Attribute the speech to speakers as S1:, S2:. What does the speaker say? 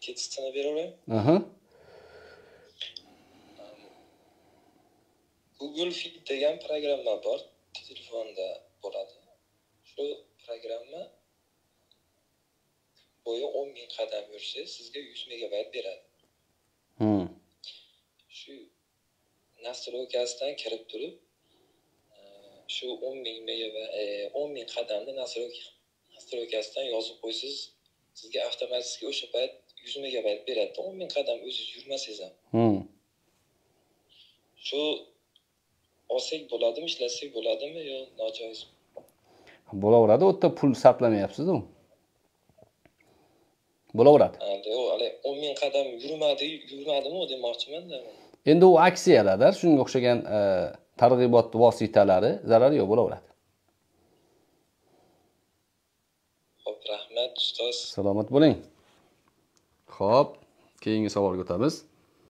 S1: ketisini beraveraymi?
S2: Aha.
S1: Google Fit degan programma bor, telefonda bo'ladi. Shu programma bo'yi 10.000 qadam yursangiz sizga 100 megabayt beradi. Shu nastroykasidan kirib turib, shu 10.000 qadamni nastroykasidan yozib qo'ysiz, sizga avtomatik o'sha payt 100 megabayt beradi. 10.000 qadam o'zingiz yurmasangiz ham. Shu olsak bo'ladimi, ishlasak bo'ladimi yo nojoiz?
S2: Bo'laveradi, u yerda pul sarflamayapsiz-ku. Bo'laveradi.
S1: Yo'q, hali 10.000 qadam yurmadimi demoqchiman-da.
S2: Endi u aksiyalarda shunga o'xshagan targ'ibot vositalari zarari yo'q, bo'laveradi.
S1: Xo'p, rahmat ustoz.
S2: Salomat bo'ling. Xo'p, keyingi savolga o'tamiz.